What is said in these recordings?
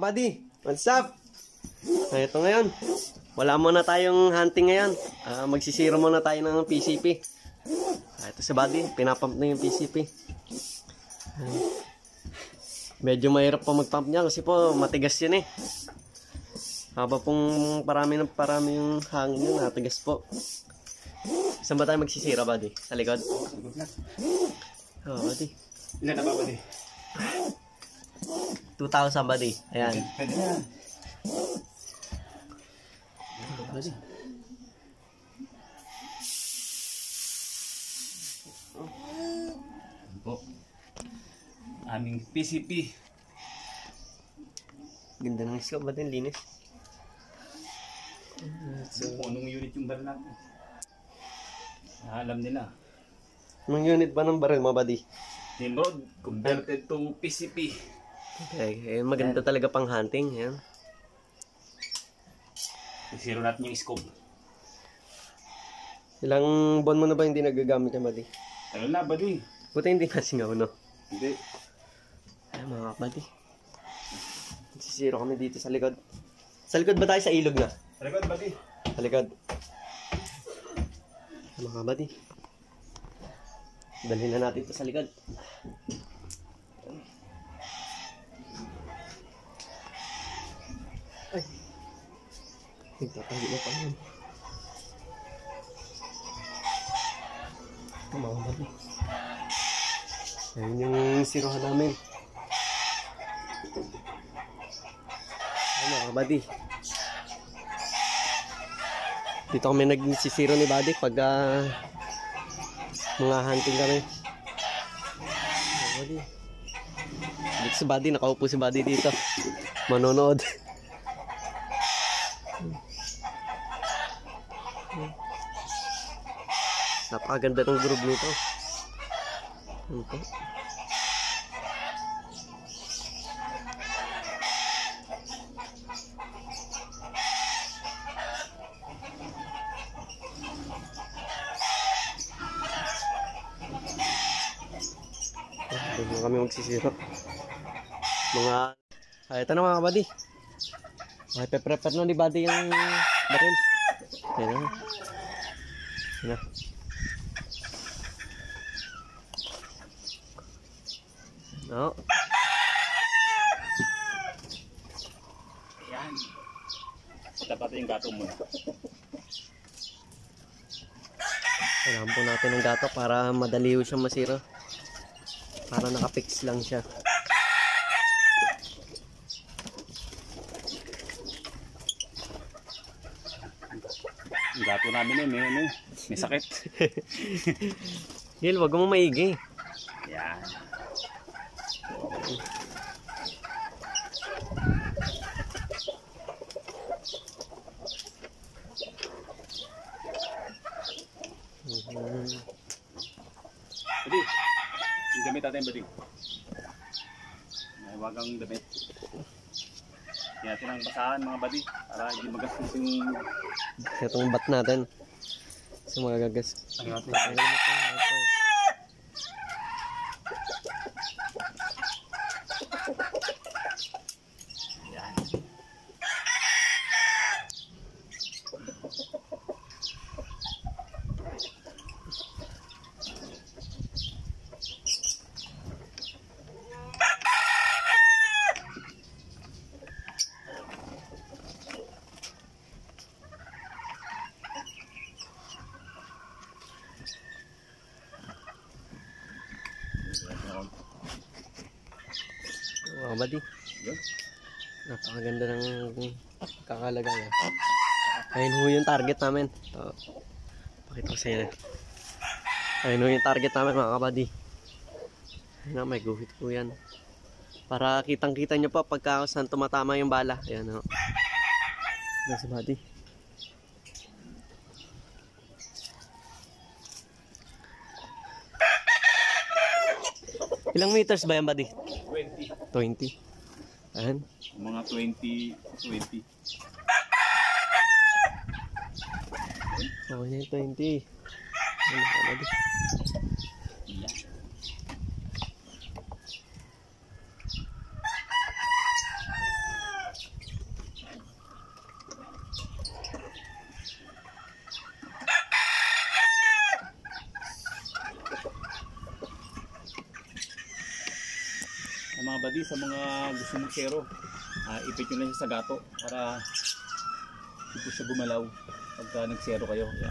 buddy, what's up? Ito ngayon, wala muna tayong hunting ngayon. Magsisiro muna tayo ng PCP. Ito si buddy, pinapump na yung PCP. Medyo mahirap pa magpump niya kasi po matigas yun eh. Haba pong parami yung hangin yun, natigas po. Saan ba tayo magsisira, buddy? Sa likod? Buddy. Ilan na ba, buddy? 2,000, buddy. Ayan. Pwede na. Buddy. Po. Aming PCP. Ganda ng scope, buddy. Linis. Kung anong unit yung baril natin. Alam nila. Anong unit ba ng baril mo, buddy? Nimrod, converted to PCP. Okay, maganda talaga pang hunting. Yan. Isiro natin yung scope. Ilang buwan mo na ba hindi nagagamit yan, buddy? Tagal na, buddy. Buti hindi nasingaw, no? Hindi. Ay, mga buddy. Sisiro kami dito sa likod. Sa likod ba tayo sa ilog na? Talikod, buddy. Sa likod. Mga buddy. Dalhin na natin ito sa likod. Ay. Nagtatago na pa yan. Ito mga buddy. Ayun yung sirohan namin. Ay mga buddy. Dito kami nagsisiro ni buddy pag mga hunting kami. Buddy. Dito si buddy, nakaupo si buddy dito. Manonood. Napakaganda ng group nito. Ano po? Doon kami magsisiro. Ito na mga buddy. Prepare na ni buddy yung baril. Ayan na. Ayan na. No. Ayan. Dapat yung gato muna. Kailangan po natin ng gato para madali siyang masira. Para nakapix lang siya. Yung gato namin may sakit. Gil, wag mo maigi. Ayan. Buddy, yung damit natin, buddy. May wagang damit. Kaya natin ang basahan mga buddy para hindi magastos yung... Itong bat natin. So magagas. Ang natin. Ayan. Mga buddy. Napakaganda ng kakalagayan. Ayun ho yung target namin. Pakita ko sa inyo. Ayun ho yung target namin mga kabady. Ayun na, may guhit po yan. Para kitang-kita nyo pa pagka saan tumatama yung bala. Ayan ho. Ayan si buddy. Ilang meters ba yan, buddy? 20. 20. Ayan. Mga 20. Oh, yan 20. Ayan ka, buddy. mga buddy, sa mga gusto mag-zero, ipit nyo lang siya sa gato para hindi po siya gumalaw pagka nag-zero kayo. Yan.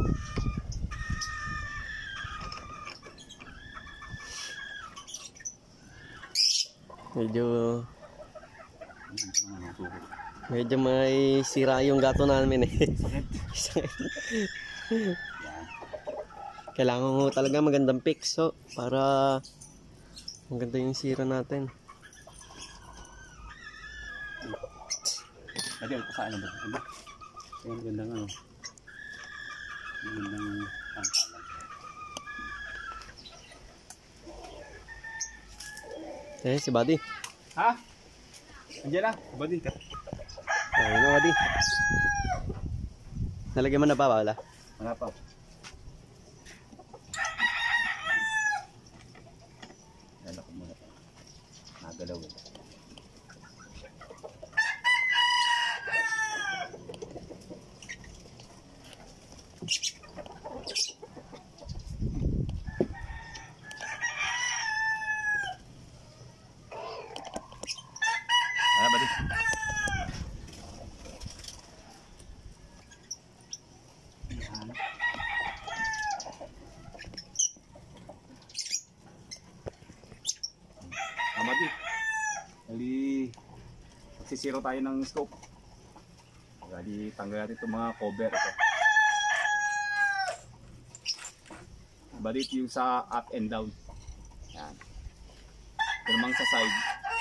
Medyo may sira yung gato namin eh. Sakit. Yan. Kailangan mo talaga magandang fix, so, para maganda yung sira natin. Pwede ito sa ano ba? Ano? Yung gandang ano. Yung gandang pangkalan. Eh, si Buddy. Ha? Andiyan lang. Buddy. Ayun na, Buddy. Nalagyan mo na ba, wala? Wala pa. Lala ko muna. Nagalaw. Ayan, buddy. Buddy. Bali, magsisiro tayo ng scope. Bali, tanggal natin itong mga cover. Ito. Bali, ito yung sa up and down. Yan. Ito namang sa side.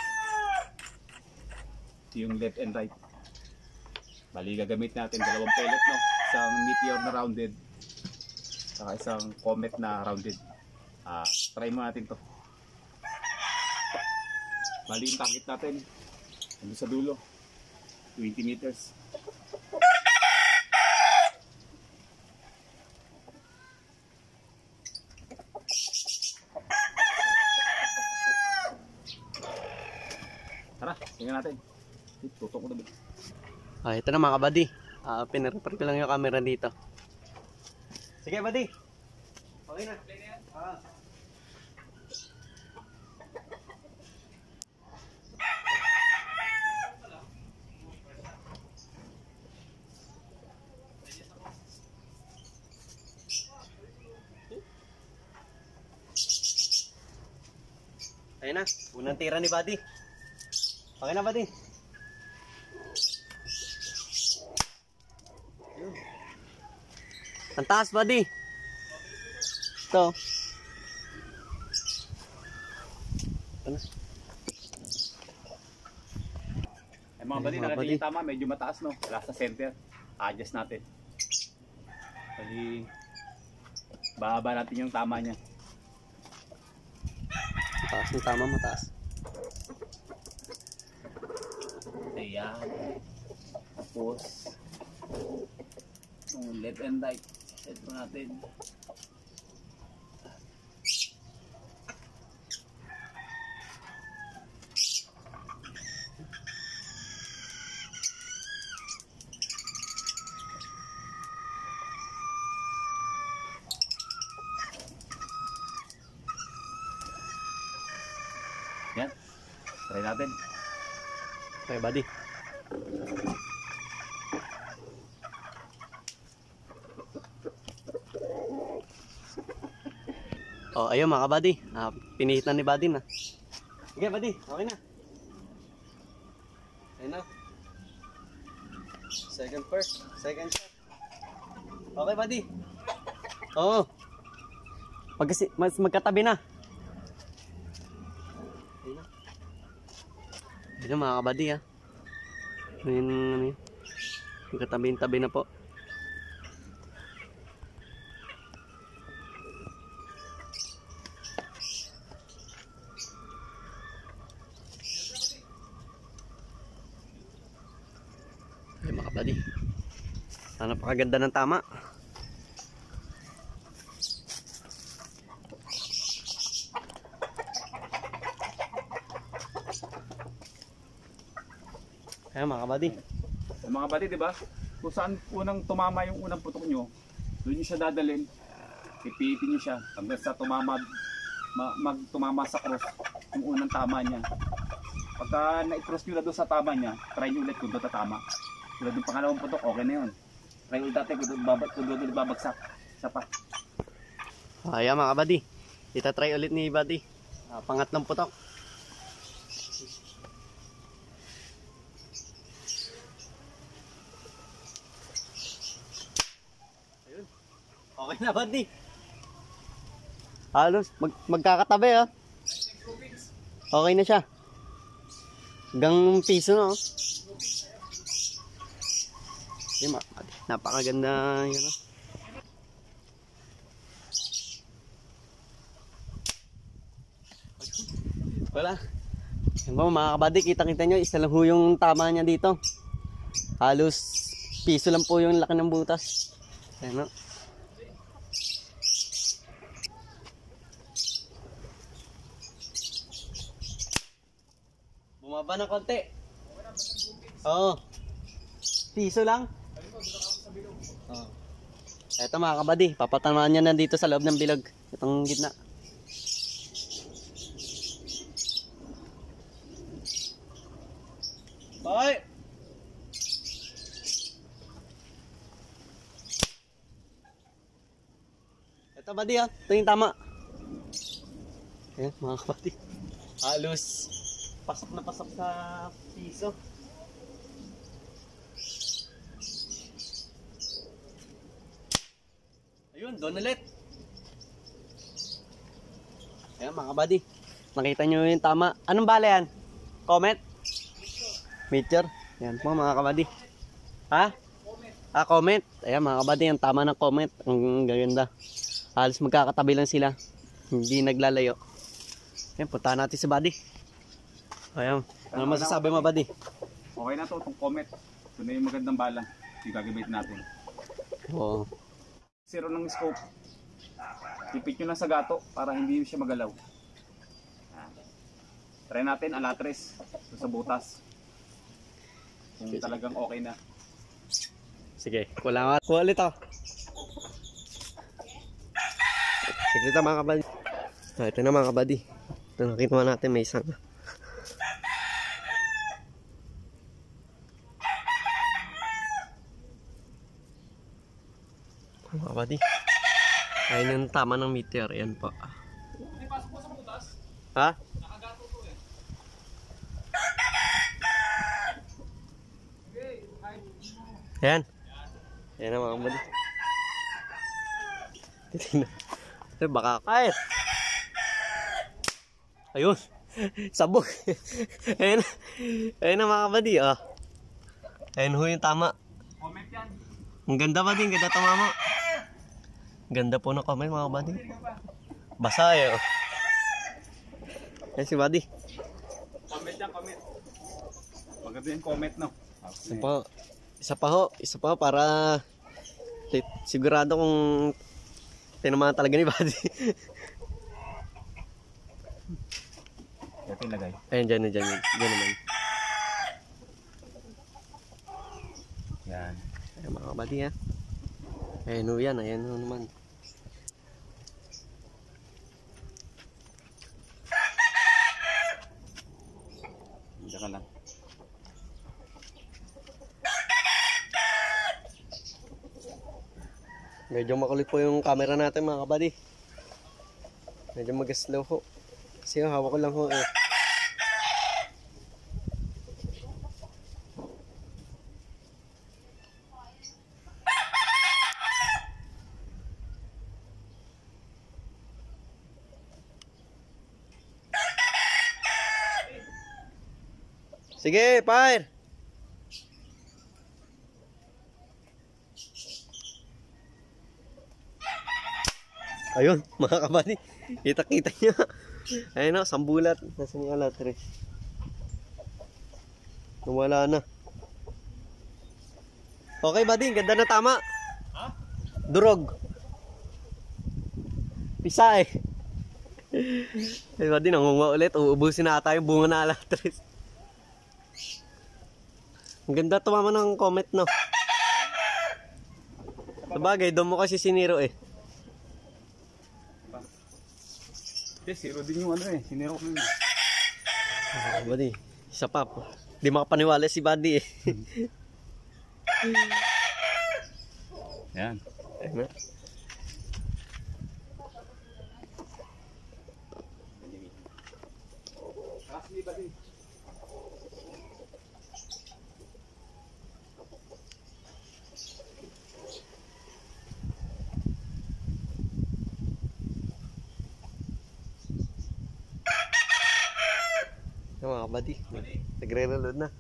Ito yung left and right. Bali, gagamit natin dalawang pellet, no? Isang meteor na rounded. Saka isang comet na rounded. Try mo natin to. Bali yung target natin nandun sa dulo 20 meters. Tara, tingnan natin. Tutok ko na. Ito na mga kabady. Pinarepar ko lang yung camera dito. Sige, Buddy. Okay na. Ayun na, unang tira ni Buddy. Okay na, Buddy. Ang taas, Buddy. Ito. Ito na. Ay mga buddy, nakatingin tama, medyo mataas, no? Wala sa center. Adjust natin. Bali, bababa natin yung tama niya. Mataas yung tama, mataas. Ayan. Tapos, yung left and right. Set mo natin. Yan. Try natin. Okay, Buddy. Oh, ayun mga kabady. Pinihit na ni Buddy na. Sige, Buddy. Okay na. Ayun na. Second first. Second shot. Okay, Buddy. Oo. Magkatabi na. Ayun na. Ayun na mga kabady ha. Ayun, ano yun. Magkatabi-tabi na po. Ay mga kabady. Sana napakaganda ng tama. Ayan mga kabady. Mga kabady, di ba? Kung saan unang tumama yung unang putok nyo, doon nyo siya dadalhin. Pipitin nyo siya hanggang sa tumama, tumama sa cross. yung unang tama niya. Pagka na-cross nyo na doon sa tama niya, try nyo ulit kung doon tatama. Tulad yung pangalawang putok, okay na yun. Try ulit natin kung doon babagsak. Isa pa. Ayan mga kabady. Itatry ulit ni buddy. Pangatlong putok. Ayun. Okay na buddy. Halos magkakatabi ah. Okay na siya. Hanggang piso na oh. Yun, napakaganda yun oh. Wala. Yan po mga kabady, kita-kita nyo, isa lang ho yung tama niya dito. Halos piso lang po yung laki ng butas. Ayan o. Bumaba ng konti. Oo. Piso lang. Oo. Eto mga kabady, papatamaan niya na dito sa loob ng bilog. Itong gitna. Bye! Ito buddy ah, ito yung tama. Ayan mga kabady. Halos pasok na pasok sa piso. Ayun, doon ulit. Ayan mga kabady. Nakita nyo yung tama. Anong bala yan? Comet? Meteor. Ayan po mga kabady. Ha? Comet. Ayan mga kabady, ang tama ng comet. Ang gaganda. Halos magkakatabi lang sila. Hindi naglalayo. Ayan, punta natin si buddy. Ayan. Ano masasabi mo buddy? Okay na to, itong comet. Ito na yung magandang bala. Yung gagamitin natin. Oo. Zero ng scope. Tipit nyo lang sa gato para hindi siya magalaw. Try natin alatres sa butas. Kung talagang okay na. Sige, kuha ulit ako. Sige ito mga kabady. Ito na mga kabady. Ito nakita natin may isang. Mga kabady. Ayun yung tama ng meteor. Ayan po. Hindi pasok mo sa butas? Ha? Nakagato to eh. Ayan. Ayan na mga kabady. Titignan. Baka kahit. Ayun. Sabog. Ayan. Ayan na mga kabady. Oh. Ayan ho yung tama. Comment yan. Ang ganda ba din? Ganda tumama. Ganda po ng comment mga kabady. Basa eh. Oh. Ayan si buddy. Comment yan, comment. Maganda yung comment no. Isa pa ho para sigurado kung tinamaan talaga ni buddy. Ito yung lagay. Ayan dyan naman. Yan. Ayan mga kabady ha. Ayan ho yan, ayan ho naman. Diyan ka lang. Medyo makulit po yung camera natin mga kabady. Medyo mag-slow ho. Kasi hawak ko lang ho eh. Sige, fire! Ayun, mga kabady. Kita-kita niya. Ayun o, sambulat. Nasaan yung alatres? Nawala na. Okay, buddy. Ganda na tama. Ha? Durog. Pisa eh. Ay, buddy, nangunga ulit. Uubusin na ata yung bunga na alatres. Ang ganda tumama ng comet, no? Sabagay, doon mo kasi siniro eh. Zero din yung ano eh. Siniro ko yun. Buddy, isa pa po. Di makapaniwala si Buddy eh. Yan. Ayun na. Yung mga buddy, nagre-reload na.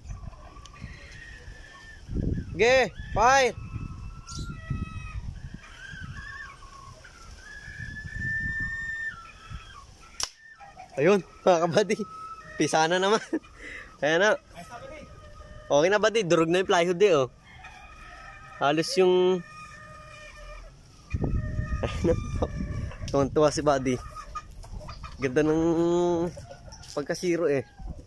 Sige, fire! Ayun, mga kabady. Pisa na naman. Ayan na. Okay na buddy, durog na yung plywood eh oh. Halos yung... Tuwan-tuwa si buddy. Ganda ng pagka-zero eh.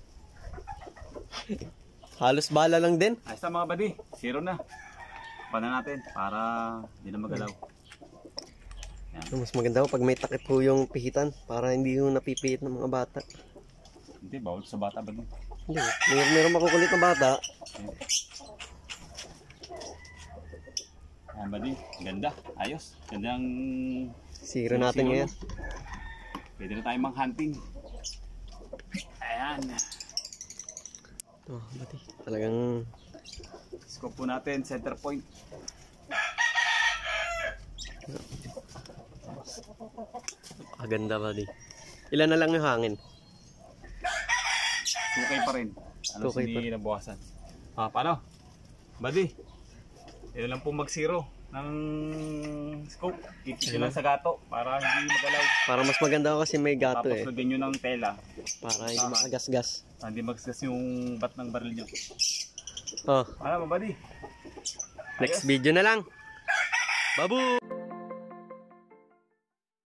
Halos bala lang din. Ayos na mga buddy, 0 na. Paano natin para hindi na magalaw. Mas maganda po pag may takip po yung pihitan para hindi yung napipihit ng mga bata. Hindi, bawal sa bata ba? Hindi, meron makukulit na bata. Ayan buddy, ganda, ayos. Gandang Zero natin ngayon. Pwede na tayo mang-hunting. Ayan. Oh, buddy, talagang Scope po natin, center point. ganda buddy. Ilan na lang yung hangin? 2K pa rin. Ano 2K hindi nabawasan. Paano? Buddy, yun lang po mag-zero ng scope. Kikit lang sa gato para hindi magalaw. Para mas maganda kasi may gato Tapos eh. lagyan nyo ng tela. Para hindi makagasgas. Para hindi magasgas yung bat ng baril nyo. Oh, Paano ba buddy? next video na lang. Babu!